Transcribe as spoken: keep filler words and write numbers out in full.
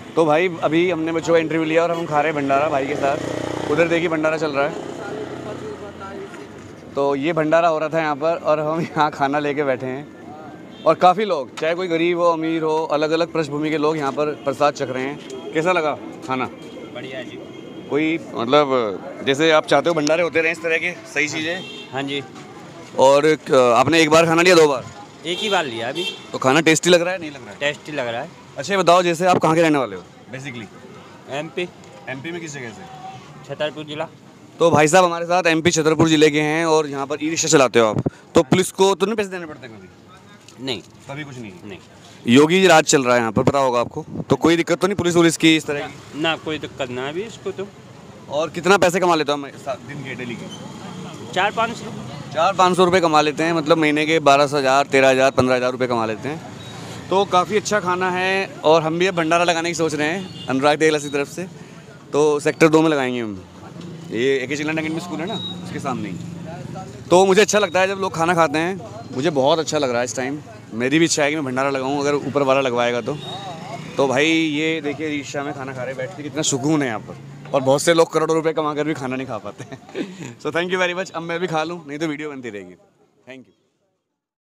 तो भाई अभी हमने बच्चों का इंटरव्यू लिया और हम खा रहे हैं भंडारा भाई के साथ। उधर देखिए भंडारा चल रहा है। तो ये भंडारा हो रहा था यहाँ पर और हम यहाँ खाना लेके बैठे हैं और काफ़ी लोग, चाहे कोई गरीब हो अमीर हो, अलग अलग पृष्ठभूमि के लोग यहाँ पर प्रसाद चख रहे हैं। कैसा लगा खाना? बढ़िया जी। कोई मतलब जैसे आप चाहते हो भंडारे होते रहे इस तरह के, सही चीज़ें? हाँ जी। और एक, आपने एक बार खाना लिया, दो बार? एक ही बार लिया अभी। तो खाना टेस्टी लग रहा है नहीं लग रहा है? टेस्टी लग रहा है। अच्छा ये बताओ, जैसे आप कहाँ के रहने वाले हो बेसिकली? एमपी। एमपी में किस जगह से? छतरपुर जिला। तो भाई साहब हमारे साथ एमपी छतरपुर जिले के हैं और यहाँ पर ई रिक्शा चलाते हो आप, तो पुलिस को तो नहीं पैसे देने पड़ते कभी? नहीं। कभी कुछ नहीं? नहीं। योगी राज चल रहा है यहाँ पर, पता होगा आपको, तो कोई दिक्कत तो नहीं पुलिस वुलिस की इस तरह की? ना कोई दिक्कत ना अभी इसको तो। और कितना पैसे कमा लेते हो हम दिन के डेली के? चार पाँच सौ। चार पाँच सौ रुपये कमा लेते हैं, मतलब महीने के बारह हज़ार तेरह हज़ार पंद्रह हज़ार रुपये कमा लेते हैं। तो काफ़ी अच्छा खाना है और हम भी अब भंडारा लगाने की सोच रहे हैं अनुराग देगलस की तरफ से। तो सेक्टर दो में लगाएंगे हम, ये ए के चिल्ड्रन अकेडमी स्कूल है ना, उसके सामने ही। तो मुझे अच्छा लगता है जब लोग खाना खाते हैं, मुझे बहुत अच्छा लग रहा है इस टाइम। मेरी भी इच्छा है कि मैं भंडारा लगाऊं अगर ऊपर वाला लगवाएगा तो। तो भाई ये देखिए रिक्शा में खाना खा रहे बैठ के, कितना सुकून है यहाँ पर। और बहुत से लोग करोड़ों रुपए कमा कर भी खाना नहीं खा पाते हैं। So thank you very much. अब मैं भी खा लूँ, नहीं तो वीडियो बनती रहेगी। Thank you.